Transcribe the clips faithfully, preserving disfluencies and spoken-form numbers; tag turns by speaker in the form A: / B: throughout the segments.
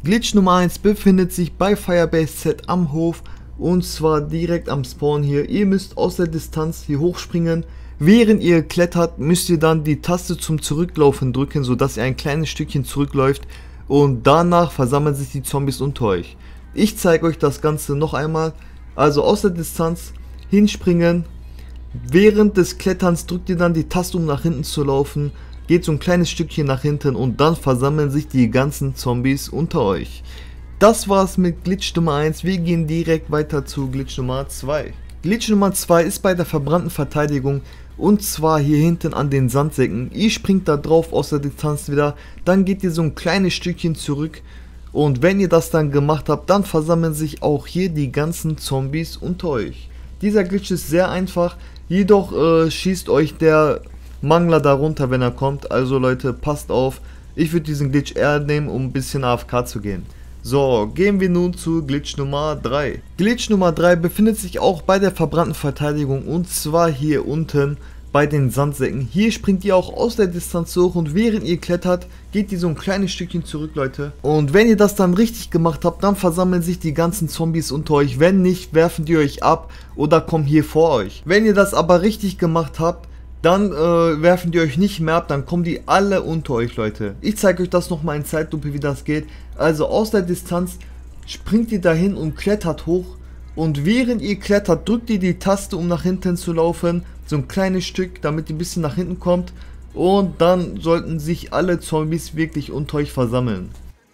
A: Glitch Nummer eins befindet sich bei Firebase Z am Hof und zwar direkt am Spawn hier. Ihr müsst aus der Distanz hier hochspringen. Während ihr klettert, müsst ihr dann die Taste zum Zurücklaufen drücken, sodass ihr ein kleines Stückchen zurückläuft und danach versammeln sich die Zombies unter euch. Ich zeige euch das Ganze noch einmal. Also aus der Distanz hinspringen. Während des Kletterns drückt ihr dann die Taste, um nach hinten zu laufen. Geht so ein kleines Stückchen nach hinten und dann versammeln sich die ganzen Zombies unter euch. Das war's mit Glitch Nummer eins. Wir gehen direkt weiter zu Glitch Nummer zwei. Glitch Nummer zwei ist bei der verbrannten Verteidigung und zwar hier hinten an den Sandsäcken. Ihr springt da drauf aus der Distanz wieder, dann geht ihr so ein kleines Stückchen zurück und wenn ihr das dann gemacht habt, dann versammeln sich auch hier die ganzen Zombies unter euch. Dieser Glitch ist sehr einfach, jedoch äh, schießt euch der Mangler darunter, wenn er kommt. Also Leute, passt auf, ich würde diesen Glitch eher nehmen, um ein bisschen A F K zu gehen. So, gehen wir nun zu Glitch Nummer drei. Glitch Nummer drei befindet sich auch bei der verbrannten Verteidigung und zwar hier unten bei den Sandsäcken. Hier springt ihr auch aus der Distanz hoch und während ihr klettert, geht ihr so ein kleines Stückchen zurück, Leute. Und wenn ihr das dann richtig gemacht habt, dann versammeln sich die ganzen Zombies unter euch. Wenn nicht, werfen die euch ab oder kommen hier vor euch. Wenn ihr das aber richtig gemacht habt, dann äh, werfen die euch nicht mehr ab, dann kommen die alle unter euch, Leute. Ich zeige euch das nochmal in Zeitlupe, wie das geht. Also aus der Distanz springt ihr dahin und klettert hoch. Und während ihr klettert, drückt ihr die Taste, um nach hinten zu laufen. So ein kleines Stück, damit ihr ein bisschen nach hinten kommt. Und dann sollten sich alle Zombies wirklich unter euch versammeln.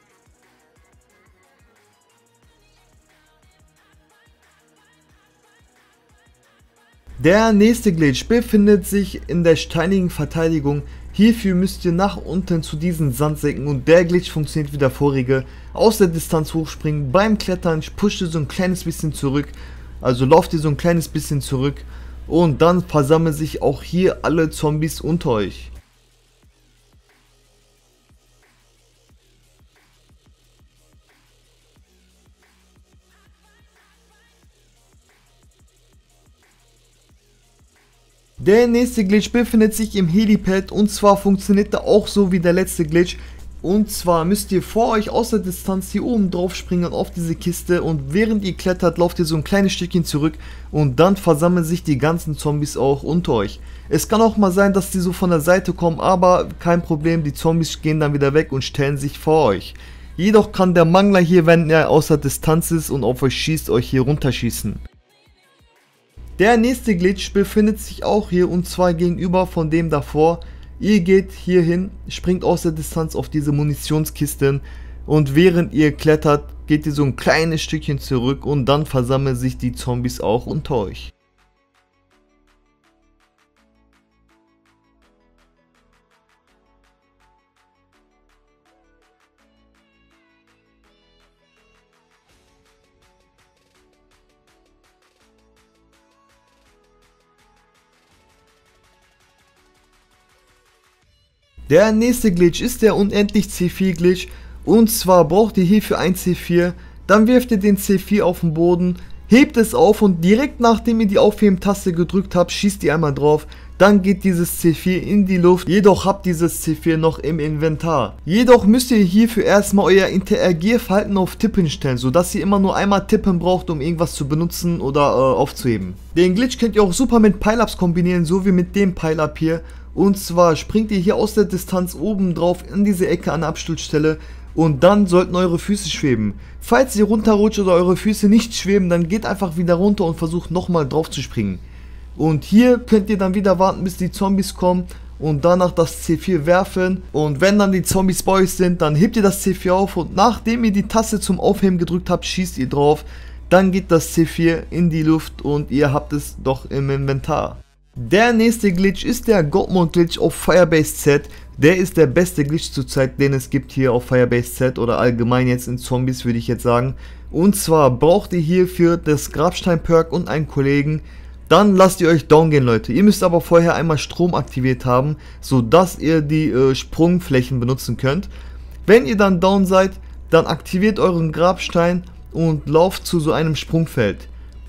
A: Der nächste Glitch befindet sich in der steinigen Verteidigung. Hierfür müsst ihr nach unten zu diesen Sandsäcken und der Glitch funktioniert wie der vorige. Aus der Distanz hochspringen, beim Klettern pusht ihr so ein kleines bisschen zurück, also lauft ihr so ein kleines bisschen zurück und dann versammeln sich auch hier alle Zombies unter euch. Der nächste Glitch befindet sich im Helipad und zwar funktioniert er auch so wie der letzte Glitch. Und zwar müsst ihr vor euch aus der Distanz hier oben drauf springen auf diese Kiste und während ihr klettert, lauft ihr so ein kleines Stückchen zurück und dann versammeln sich die ganzen Zombies auch unter euch. Es kann auch mal sein, dass die so von der Seite kommen, aber kein Problem, die Zombies gehen dann wieder weg und stellen sich vor euch. Jedoch kann der Mangler hier, wenn er außer Distanz ist und auf euch schießt, euch hier runterschießen. Der nächste Glitch befindet sich auch hier und zwar gegenüber von dem davor. Ihr geht hier hin, springt aus der Distanz auf diese Munitionskisten und während ihr klettert, geht ihr so ein kleines Stückchen zurück und dann versammeln sich die Zombies auch unter euch. Der nächste Glitch ist der unendlich C vier Glitch und zwar braucht ihr hierfür ein C vier, dann wirft ihr den C vier auf den Boden, hebt es auf und direkt nachdem ihr die Aufheben-Taste gedrückt habt, schießt ihr einmal drauf, dann geht dieses C vier in die Luft, jedoch habt dieses C vier noch im Inventar. Jedoch müsst ihr hierfür erstmal euer Interagierverhalten auf Tippen stellen, sodass ihr immer nur einmal tippen braucht, um irgendwas zu benutzen oder äh, aufzuheben. Den Glitch könnt ihr auch super mit Pile-Ups kombinieren, so wie mit dem Pile-Up hier. Und zwar springt ihr hier aus der Distanz oben drauf in diese Ecke an der Absturzstelle und dann sollten eure Füße schweben. Falls ihr runterrutscht oder eure Füße nicht schweben, dann geht einfach wieder runter und versucht nochmal drauf zu springen. Und hier könnt ihr dann wieder warten, bis die Zombies kommen und danach das C vier werfen. Und wenn dann die Zombies bei euch sind, dann hebt ihr das C vier auf und nachdem ihr die Taste zum Aufheben gedrückt habt, schießt ihr drauf. Dann geht das C vier in die Luft und ihr habt es doch im Inventar. Der nächste Glitch ist der God Mode Glitch auf Firebase Z. Der ist der beste Glitch zurzeit, den es gibt hier auf Firebase Z oder allgemein jetzt in Zombies, würde ich jetzt sagen. Und zwar braucht ihr hierfür das Grabstein Perk und einen Kollegen. Dann lasst ihr euch down gehen, Leute. Ihr müsst aber vorher einmal Strom aktiviert haben, sodass ihr die äh, Sprungflächen benutzen könnt. Wenn ihr dann down seid, dann aktiviert euren Grabstein und lauft zu so einem Sprungfeld.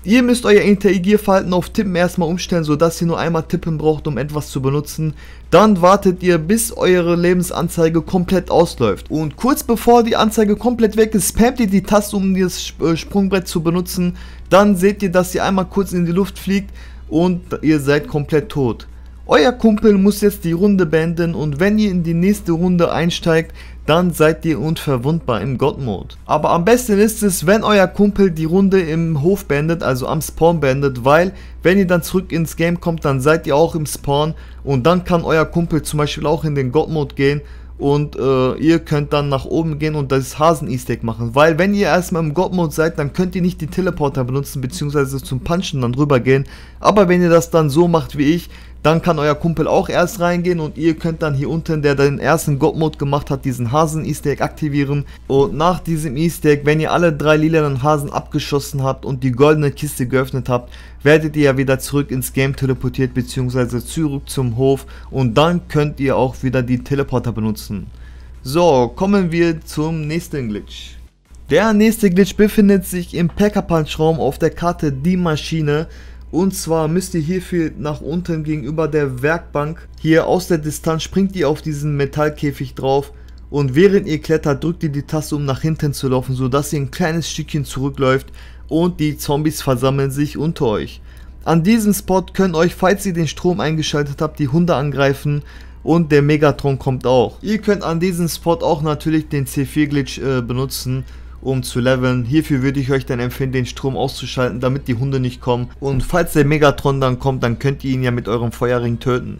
A: Ihr müsst euer Interagierverhalten auf Tippen erstmal umstellen, sodass ihr nur einmal tippen braucht, um etwas zu benutzen. Dann wartet ihr, bis eure Lebensanzeige komplett ausläuft. Und kurz bevor die Anzeige komplett weg ist, spammt ihr die Taste, um das Sprungbrett zu benutzen. Dann seht ihr, dass ihr einmal kurz in die Luft fliegt und ihr seid komplett tot. Euer Kumpel muss jetzt die Runde beenden und wenn ihr in die nächste Runde einsteigt, dann seid ihr unverwundbar im God-Mode. Aber am besten ist es, wenn euer Kumpel die Runde im Hof beendet, also am Spawn beendet, weil wenn ihr dann zurück ins Game kommt, dann seid ihr auch im Spawn und dann kann euer Kumpel zum Beispiel auch in den God-Mode gehen und äh, ihr könnt dann nach oben gehen und das Hasen-Easter Egg machen, weil wenn ihr erstmal im God-Mode seid, dann könnt ihr nicht die Teleporter benutzen, beziehungsweise zum Punchen dann rüber gehen, aber wenn ihr das dann so macht wie ich, dann kann euer Kumpel auch erst reingehen und ihr könnt dann hier unten, der den ersten God-Mode gemacht hat, diesen Hasen-Easter Egg aktivieren. Und nach diesem Easter Egg, wenn ihr alle drei lilanen Hasen abgeschossen habt und die goldene Kiste geöffnet habt, werdet ihr ja wieder zurück ins Game teleportiert, beziehungsweise zurück zum Hof und dann könnt ihr auch wieder die Teleporter benutzen. So, kommen wir zum nächsten Glitch. Der nächste Glitch befindet sich im Pack-a-Punch-Raum auf der Karte Die Maschine. Und zwar müsst ihr hierfür nach unten gegenüber der Werkbank, hier aus der Distanz springt ihr auf diesen Metallkäfig drauf und während ihr klettert drückt ihr die Taste, um nach hinten zu laufen, sodass ihr ein kleines Stückchen zurückläuft und die Zombies versammeln sich unter euch. An diesem Spot können euch, falls ihr den Strom eingeschaltet habt, die Hunde angreifen und der Megatron kommt auch. Ihr könnt an diesem Spot auch natürlich den C vier Glitch äh, benutzen, um zu leveln. Hierfür würde ich euch dann empfehlen, den Strom auszuschalten, damit die Hunde nicht kommen. Und falls der Megatron dann kommt, dann könnt ihr ihn ja mit eurem Feuerring töten.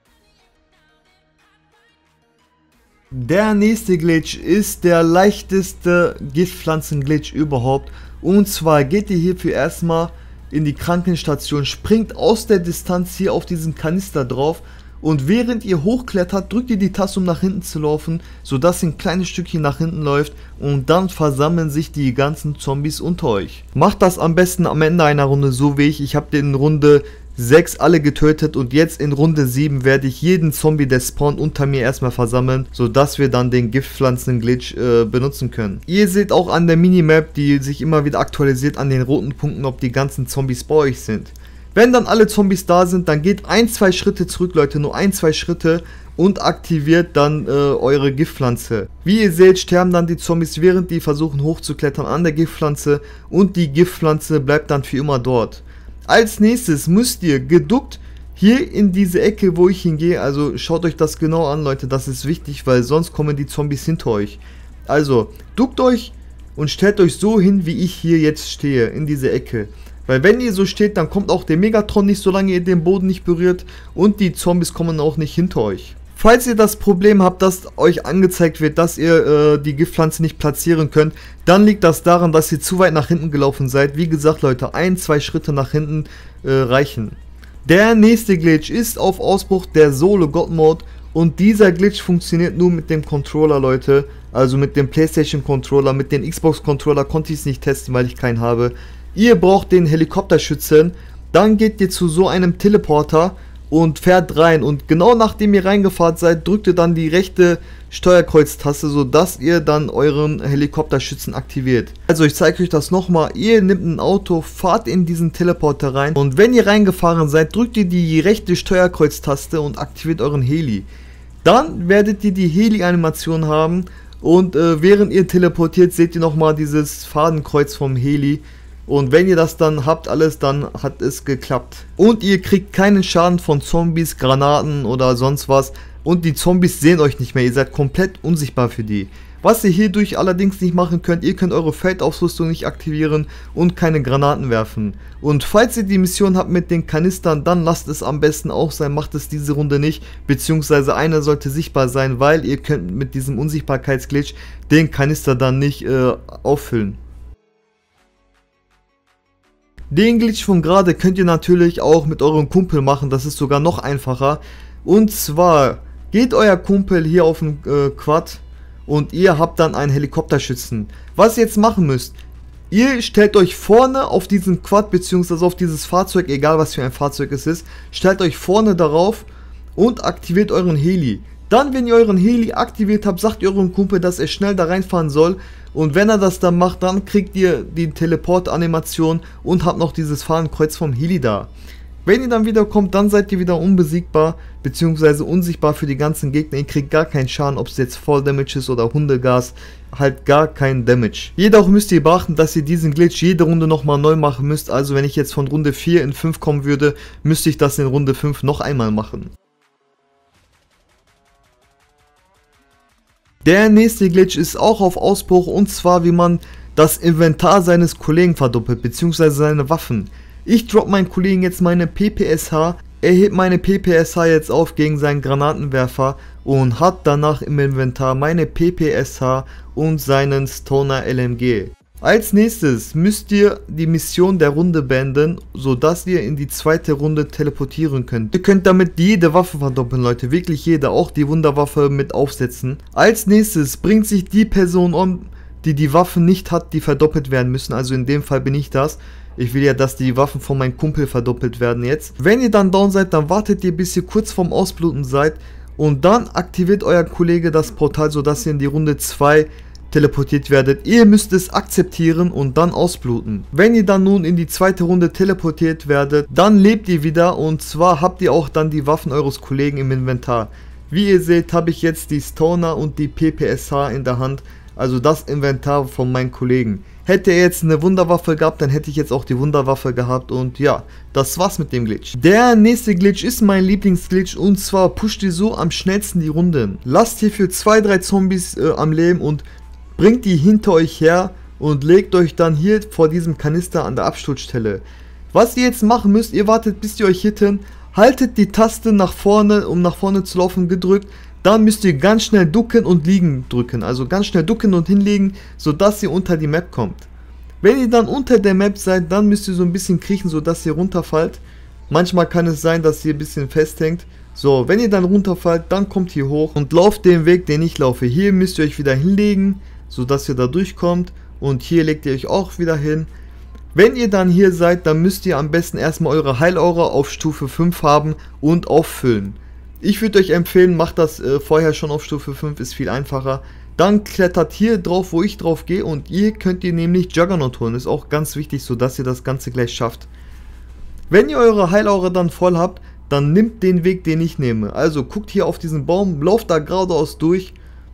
A: Der nächste Glitch ist der leichteste Giftpflanzen-Glitch überhaupt. Und zwar geht ihr hierfür erstmal in die Krankenstation, springt aus der Distanz hier auf diesen Kanister drauf. Und während ihr hochklettert, drückt ihr die Taste, um nach hinten zu laufen, sodass ihr ein kleines Stückchen nach hinten läuft und dann versammeln sich die ganzen Zombies unter euch. Macht das am besten am Ende einer Runde so wie ich. Ich habe in Runde sechs alle getötet und jetzt in Runde sieben werde ich jeden Zombie, der spawnt, unter mir erstmal versammeln, sodass wir dann den Giftpflanzen-Glitch äh, benutzen können. Ihr seht auch an der Minimap, die sich immer wieder aktualisiert, an den roten Punkten, ob die ganzen Zombies bei euch sind. Wenn dann alle Zombies da sind, dann geht ein, zwei Schritte zurück, Leute, nur ein, zwei Schritte und aktiviert dann äh, eure Giftpflanze. Wie ihr seht, sterben dann die Zombies, während die versuchen hochzuklettern an der Giftpflanze und die Giftpflanze bleibt dann für immer dort. Als nächstes müsst ihr geduckt hier in diese Ecke, wo ich hingehe, also schaut euch das genau an, Leute, das ist wichtig, weil sonst kommen die Zombies hinter euch. Also, duckt euch und stellt euch so hin, wie ich hier jetzt stehe, in diese Ecke. Weil wenn ihr so steht, dann kommt auch der Megatron nicht, solange ihr den Boden nicht berührt und die Zombies kommen auch nicht hinter euch. Falls ihr das Problem habt, dass euch angezeigt wird, dass ihr äh, die Giftpflanze nicht platzieren könnt, dann liegt das daran, dass ihr zu weit nach hinten gelaufen seid. Wie gesagt, Leute, ein, zwei Schritte nach hinten äh, reichen. Der nächste Glitch ist auf Ausbruch der Solo God Mode und dieser Glitch funktioniert nur mit dem Controller, Leute. Also mit dem PlayStation Controller, mit dem Xbox Controller konnte ich es nicht testen, weil ich keinen habe. Ihr braucht den Helikopterschützen, dann geht ihr zu so einem Teleporter und fährt rein und genau nachdem ihr reingefahren seid, drückt ihr dann die rechte Steuerkreuztaste, sodass ihr dann euren Helikopterschützen aktiviert. Also ich zeige euch das nochmal, ihr nehmt ein Auto, fahrt in diesen Teleporter rein und wenn ihr reingefahren seid, drückt ihr die rechte Steuerkreuztaste und aktiviert euren Heli. Dann werdet ihr die Heli-Animation haben und äh, während ihr teleportiert, seht ihr nochmal dieses Fadenkreuz vom Heli. Und wenn ihr das dann habt alles, dann hat es geklappt. Und ihr kriegt keinen Schaden von Zombies, Granaten oder sonst was. Und die Zombies sehen euch nicht mehr, ihr seid komplett unsichtbar für die. Was ihr hierdurch allerdings nicht machen könnt, ihr könnt eure Feldausrüstung nicht aktivieren und keine Granaten werfen. Und falls ihr die Mission habt mit den Kanistern, dann lasst es am besten auch sein, macht es diese Runde nicht. Beziehungsweise einer sollte sichtbar sein, weil ihr könnt mit diesem Unsichtbarkeitsglitch den Kanister dann nicht äh, auffüllen. Den Glitch von gerade könnt ihr natürlich auch mit eurem Kumpel machen, das ist sogar noch einfacher. Und zwar geht euer Kumpel hier auf den äh, Quad und ihr habt dann einen Helikopterschützen. Was ihr jetzt machen müsst, ihr stellt euch vorne auf diesen Quad bzw. auf dieses Fahrzeug, egal was für ein Fahrzeug es ist, stellt euch vorne darauf und aktiviert euren Heli. Dann, wenn ihr euren Heli aktiviert habt, sagt ihr eurem Kumpel, dass er schnell da reinfahren soll. Und wenn er das dann macht, dann kriegt ihr die Teleport-Animation und habt noch dieses Fahnenkreuz vom Heli da. Wenn ihr dann wieder kommt, dann seid ihr wieder unbesiegbar bzw. unsichtbar für die ganzen Gegner. Ihr kriegt gar keinen Schaden, ob es jetzt Fall Damage ist oder Hundegas, halt gar kein Damage. Jedoch müsst ihr beachten, dass ihr diesen Glitch jede Runde nochmal neu machen müsst. Also wenn ich jetzt von Runde vier in fünf kommen würde, müsste ich das in Runde fünf noch einmal machen. Der nächste Glitch ist auch auf Ausbruch, und zwar wie man das Inventar seines Kollegen verdoppelt bzw. seine Waffen. Ich drop meinen Kollegen jetzt meine P P S H, er hebt meine P P S H jetzt auf gegen seinen Granatenwerfer und hat danach im Inventar meine P P S H und seinen Stoner L M G. Als nächstes müsst ihr die Mission der Runde beenden, sodass ihr in die zweite Runde teleportieren könnt. Ihr könnt damit jede Waffe verdoppeln, Leute, wirklich jede, auch die Wunderwaffe mit aufsetzen. Als nächstes bringt sich die Person um, die die Waffen nicht hat, die verdoppelt werden müssen, also in dem Fall bin ich das. Ich will ja, dass die Waffen von meinem Kumpel verdoppelt werden jetzt. Wenn ihr dann down seid, dann wartet ihr, bis ihr kurz vorm Ausbluten seid und dann aktiviert euer Kollege das Portal, sodass ihr in die Runde zwei teleportiert werdet. Ihr müsst es akzeptieren und dann ausbluten. Wenn ihr dann nun in die zweite Runde teleportiert werdet, dann lebt ihr wieder, und zwar habt ihr auch dann die Waffen eures Kollegen im Inventar. Wie ihr seht, habe ich jetzt die Stoner und die P P S H in der Hand, also das Inventar von meinem Kollegen. Hätte er jetzt eine Wunderwaffe gehabt, dann hätte ich jetzt auch die Wunderwaffe gehabt, und ja, das war's mit dem Glitch. Der nächste Glitch ist mein Lieblingsglitch, und zwar pusht ihr so am schnellsten die Runden. Lasst hierfür zwei, drei Zombies äh, am Leben und bringt die hinter euch her und legt euch dann hier vor diesem Kanister an der Absturzstelle. Was ihr jetzt machen müsst, ihr wartet, bis ihr euch hitten, haltet die Taste nach vorne, um nach vorne zu laufen, gedrückt. Dann müsst ihr ganz schnell ducken und liegen drücken, also ganz schnell ducken und hinlegen, sodass ihr unter die Map kommt. Wenn ihr dann unter der Map seid, dann müsst ihr so ein bisschen kriechen, sodass ihr runterfallt. Manchmal kann es sein, dass ihr ein bisschen festhängt. So, wenn ihr dann runterfallt, dann kommt hier hoch und lauft den Weg, den ich laufe. Hier müsst ihr euch wieder hinlegen, sodass ihr da durchkommt, und hier legt ihr euch auch wieder hin. Wenn ihr dann hier seid, dann müsst ihr am besten erstmal eure Heilaura auf Stufe fünf haben und auffüllen. Ich würde euch empfehlen, macht das äh, vorher schon auf Stufe fünf, ist viel einfacher. Dann klettert hier drauf, wo ich drauf gehe, und ihr könnt ihr nämlich Juggernaut holen. Ist auch ganz wichtig, sodass ihr das Ganze gleich schafft. Wenn ihr eure Heilaura dann voll habt, dann nimmt den Weg, den ich nehme. Also guckt hier auf diesen Baum, lauft da geradeaus durch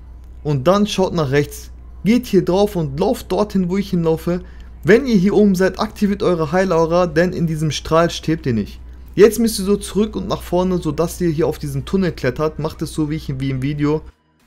A: und dann schaut nach rechts. Geht hier drauf und lauft dorthin, wo ich hinlaufe. Wenn ihr hier oben seid, aktiviert eure Heilaura, denn in diesem Strahl stirbt ihr nicht. Jetzt müsst ihr so zurück und nach vorne, sodass ihr hier auf diesen Tunnel klettert. Macht es so wie, ich, wie im Video.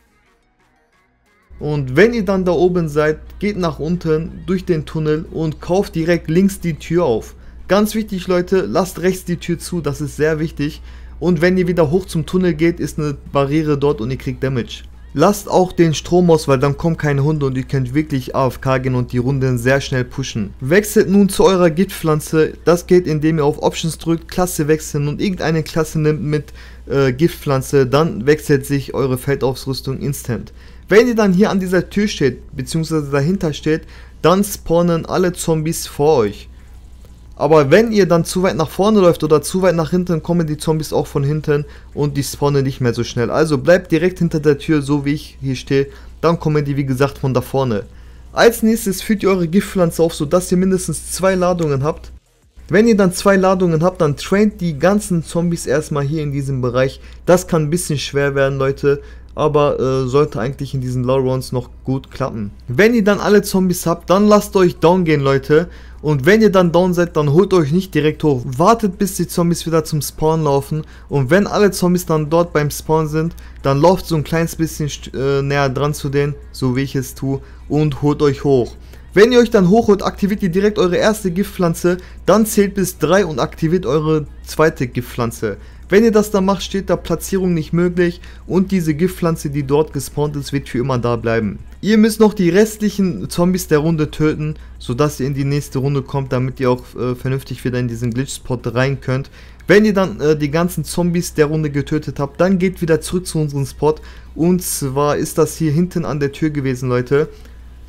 A: Und wenn ihr dann da oben seid, geht nach unten durch den Tunnel und kauft direkt links die Tür auf. Ganz wichtig, Leute, lasst rechts die Tür zu, das ist sehr wichtig. Und wenn ihr wieder hoch zum Tunnel geht, ist eine Barriere dort und ihr kriegt Damage. Lasst auch den Strom aus, weil dann kommen keine Hunde und ihr könnt wirklich A F K gehen und die Runden sehr schnell pushen. Wechselt nun zu eurer Giftpflanze. Das geht, indem ihr auf Options drückt, Klasse wechseln und irgendeine Klasse nimmt mit äh, Giftpflanze. Dann wechselt sich eure Feldausrüstung instant. Wenn ihr dann hier an dieser Tür steht, beziehungsweise dahinter steht, dann spawnen alle Zombies vor euch. Aber wenn ihr dann zu weit nach vorne läuft oder zu weit nach hinten, kommen die Zombies auch von hinten und die spawnen nicht mehr so schnell. Also bleibt direkt hinter der Tür, so wie ich hier stehe, dann kommen die wie gesagt von da vorne. Als nächstes füllt ihr eure Giftpflanze auf, sodass ihr mindestens zwei Ladungen habt. Wenn ihr dann zwei Ladungen habt, dann traint die ganzen Zombies erstmal hier in diesem Bereich. Das kann ein bisschen schwer werden, Leute, aber äh, sollte eigentlich in diesen Low Rounds noch gut klappen. Wenn ihr dann alle Zombies habt, dann lasst euch down gehen, Leute. Und wenn ihr dann down seid, dann holt euch nicht direkt hoch. Wartet, bis die Zombies wieder zum Spawn laufen. Und wenn alle Zombies dann dort beim Spawn sind, dann lauft so ein kleines bisschen äh, näher dran zu denen, so wie ich es tue, und holt euch hoch. Wenn ihr euch dann hochholt, aktiviert ihr direkt eure erste Giftpflanze, dann zählt bis drei und aktiviert eure zweite Giftpflanze. Wenn ihr das dann macht, steht da Platzierung nicht möglich und diese Giftpflanze, die dort gespawnt ist, wird für immer da bleiben. Ihr müsst noch die restlichen Zombies der Runde töten, sodass ihr in die nächste Runde kommt, damit ihr auch äh, vernünftig wieder in diesen Glitch-Spot rein könnt. Wenn ihr dann äh, die ganzen Zombies der Runde getötet habt, dann geht wieder zurück zu unserem Spot. Und zwar ist das hier hinten an der Tür gewesen, Leute.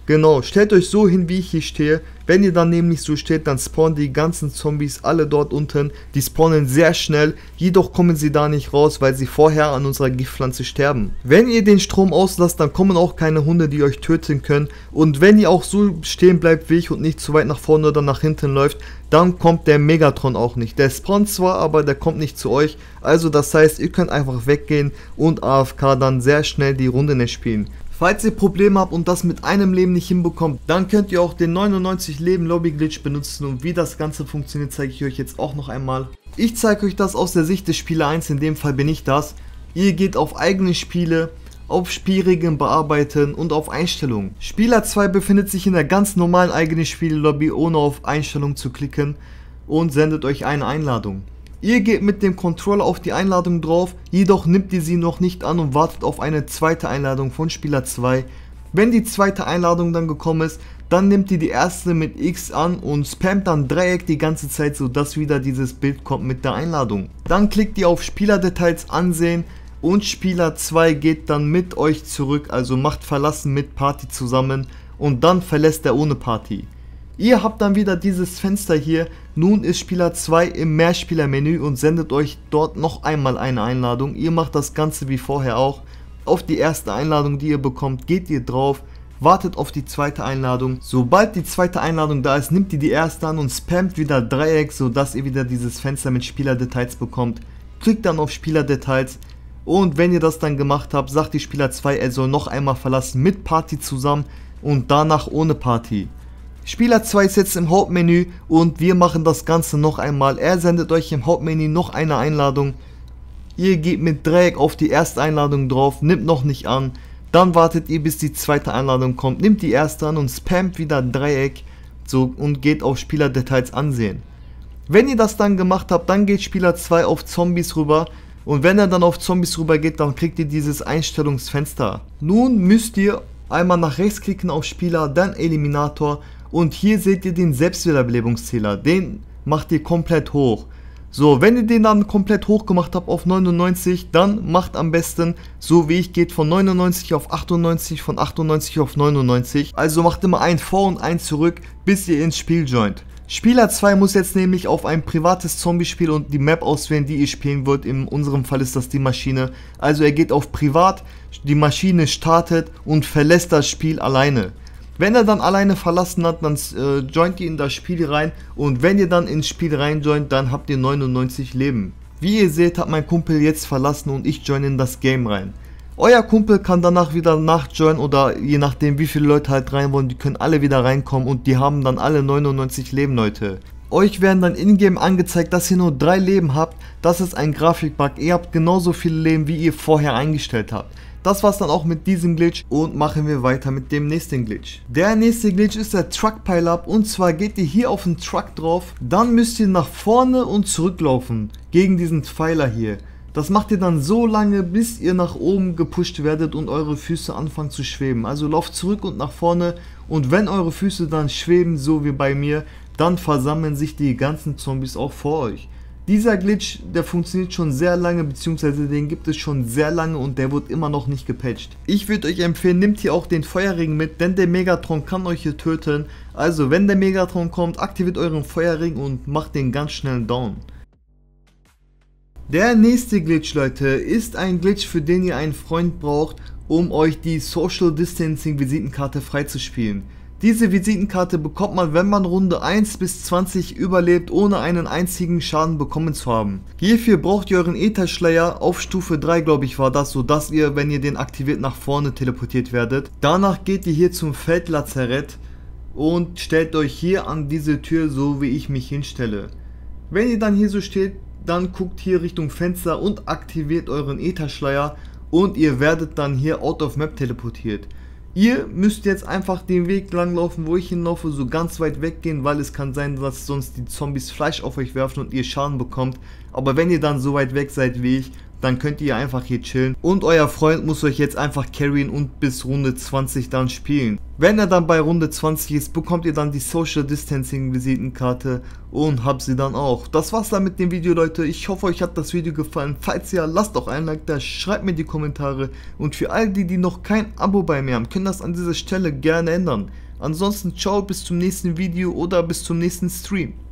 A: Genau, stellt euch so hin, wie ich hier stehe. Wenn ihr dann nämlich so steht, dann spawnen die ganzen Zombies alle dort unten. Die spawnen sehr schnell, jedoch kommen sie da nicht raus, weil sie vorher an unserer Giftpflanze sterben. Wenn ihr den Strom auslasst, dann kommen auch keine Hunde, die euch töten können. Und wenn ihr auch so stehen bleibt wie ich und nicht zu weit nach vorne oder nach hinten läuft, dann kommt der Megatron auch nicht. Der spawnt zwar, aber der kommt nicht zu euch. Also das heißt, ihr könnt einfach weggehen und A F K dann sehr schnell die Runde nicht spielen. Falls ihr Probleme habt und das mit einem Leben nicht hinbekommt, dann könnt ihr auch den neunundneunzig Leben Lobby Glitch benutzen, und wie das Ganze funktioniert, zeige ich euch jetzt auch noch einmal. Ich zeige euch das aus der Sicht des Spieler eins, in dem Fall bin ich das. Ihr geht auf eigene Spiele, auf Spielregeln bearbeiten und auf Einstellungen. Spieler zwei befindet sich in der ganz normalen eigenen Spiellobby, ohne auf Einstellungen zu klicken, und sendet euch eine Einladung. Ihr geht mit dem Controller auf die Einladung drauf, jedoch nimmt ihr sie noch nicht an und wartet auf eine zweite Einladung von Spieler zwei. Wenn die zweite Einladung dann gekommen ist, dann nimmt ihr die erste mit X an und spammt dann Dreieck die ganze Zeit, sodass wieder dieses Bild kommt mit der Einladung. Dann klickt ihr auf Spielerdetails ansehen und Spieler zwei geht dann mit euch zurück, also macht verlassen mit Party zusammen, und dann verlässt er ohne Party. Ihr habt dann wieder dieses Fenster hier. Nun ist Spieler zwei im Mehrspielermenü und sendet euch dort noch einmal eine Einladung. Ihr macht das Ganze wie vorher auch. Auf die erste Einladung, die ihr bekommt, geht ihr drauf, wartet auf die zweite Einladung. Sobald die zweite Einladung da ist, nimmt ihr die erste an und spammt wieder Dreieck, sodass ihr wieder dieses Fenster mit Spielerdetails bekommt. Klickt dann auf Spielerdetails, und wenn ihr das dann gemacht habt, sagt die Spieler zwei, er soll noch einmal verlassen mit Party zusammen und danach ohne Party. Spieler zwei ist jetzt im Hauptmenü und wir machen das Ganze noch einmal. Er sendet euch im Hauptmenü noch eine Einladung. Ihr geht mit Dreieck auf die erste Einladung drauf, nimmt noch nicht an. Dann wartet ihr, bis die zweite Einladung kommt, nimmt die erste an und spammt wieder Dreieck, so, und geht auf Spielerdetails ansehen. Wenn ihr das dann gemacht habt, dann geht Spieler zwei auf Zombies rüber, und wenn er dann auf Zombies rüber geht, dann kriegt ihr dieses Einstellungsfenster. Nun müsst ihr einmal nach rechts klicken auf Spieler, dann Eliminator. Und hier seht ihr den Selbstwiederbelebungszähler, den macht ihr komplett hoch. So, wenn ihr den dann komplett hoch gemacht habt auf neunundneunzig, dann macht am besten, so wie ich, geht von neunundneunzig auf achtundneunzig, von achtundneunzig auf neunundneunzig. Also macht immer ein vor und ein zurück, bis ihr ins Spiel joint. Spieler zwei muss jetzt nämlich auf ein privates Zombie-Spiel und die Map auswählen, die ihr spielen wollt. In unserem Fall ist das die Maschine. Also er geht auf Privat, die Maschine startet und verlässt das Spiel alleine. Wenn er dann alleine verlassen hat, dann äh, joint ihr in das Spiel rein, und wenn ihr dann ins Spiel rein joint, dann habt ihr neunundneunzig Leben. Wie ihr seht, hat mein Kumpel jetzt verlassen und ich join in das Game rein. Euer Kumpel kann danach wieder nachjoinen, oder je nachdem wie viele Leute halt rein wollen, die können alle wieder reinkommen und die haben dann alle neunundneunzig Leben, Leute. Euch werden dann in-game angezeigt, dass ihr nur drei Leben habt. Das ist ein Grafikbug. Ihr habt genauso viele Leben, wie ihr vorher eingestellt habt. Das war's dann auch mit diesem Glitch, und machen wir weiter mit dem nächsten Glitch. Der nächste Glitch ist der Truck Pile-Up, und zwar geht ihr hier auf den Truck drauf, dann müsst ihr nach vorne und zurücklaufen gegen diesen Pfeiler hier. Das macht ihr dann so lange, bis ihr nach oben gepusht werdet und eure Füße anfangen zu schweben. Also lauft zurück und nach vorne, und wenn eure Füße dann schweben, so wie bei mir, dann versammeln sich die ganzen Zombies auch vor euch. Dieser Glitch, der funktioniert schon sehr lange, beziehungsweise den gibt es schon sehr lange und der wird immer noch nicht gepatcht. Ich würde euch empfehlen, nehmt hier auch den Feuerring mit, denn der Megatron kann euch hier töten. Also wenn der Megatron kommt, aktiviert euren Feuerring und macht den ganz schnell down. Der nächste Glitch, Leute, ist ein Glitch, für den ihr einen Freund braucht, um euch die Social Distancing Visitenkarte freizuspielen. Diese Visitenkarte bekommt man, wenn man Runde eins bis zwanzig überlebt, ohne einen einzigen Schaden bekommen zu haben. Hierfür braucht ihr euren Ätherschleier auf Stufe drei, glaube ich war das, sodass ihr, wenn ihr den aktiviert, nach vorne teleportiert werdet. Danach geht ihr hier zum Feldlazarett und stellt euch hier an diese Tür, so wie ich mich hinstelle. Wenn ihr dann hier so steht, dann guckt hier Richtung Fenster und aktiviert euren Ätherschleier, und ihr werdet dann hier out of map teleportiert. Ihr müsst jetzt einfach den Weg lang laufen, wo ich hinlaufe, so ganz weit weggehen, weil es kann sein, dass sonst die Zombies Fleisch auf euch werfen und ihr Schaden bekommt. Aber wenn ihr dann so weit weg seid wie ich, dann könnt ihr einfach hier chillen und euer Freund muss euch jetzt einfach carryen und bis Runde zwanzig dann spielen. Wenn er dann bei Runde zwanzig ist, bekommt ihr dann die Social Distancing Visitenkarte und habt sie dann auch. Das war's dann mit dem Video, Leute. Ich hoffe, euch hat das Video gefallen. Falls ja, lasst doch ein Like da, schreibt mir die Kommentare und für all die, die noch kein Abo bei mir haben, können das an dieser Stelle gerne ändern. Ansonsten ciao, bis zum nächsten Video oder bis zum nächsten Stream.